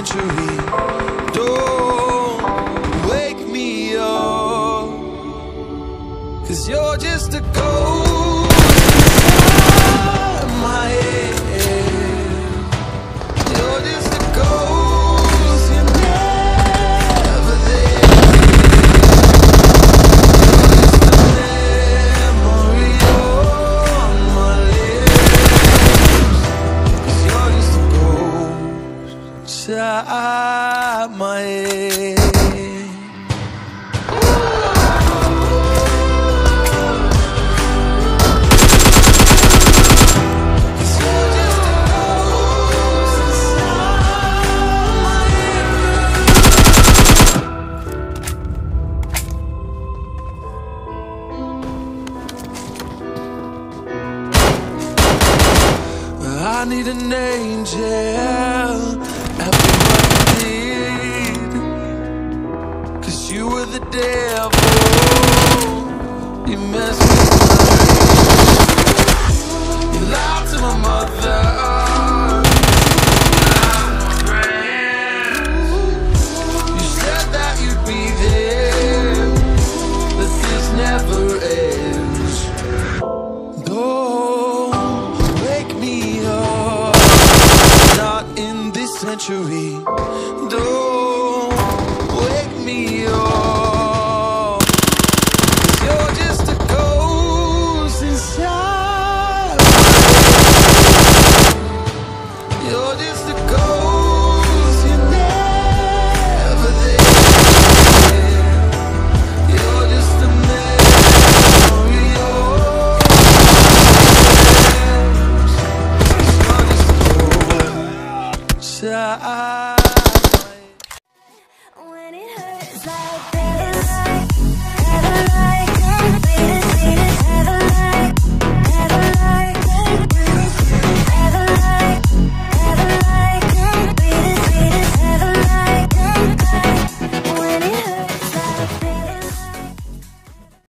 century. Don't wake me up, 'cause you're just a ghost inside my head. You're just a ghost, you're never there. You're just a memory on my lips, 'cause you're just a ghost inside my head. I need an angel after what you did, 'cause you were the devil, you messed me up.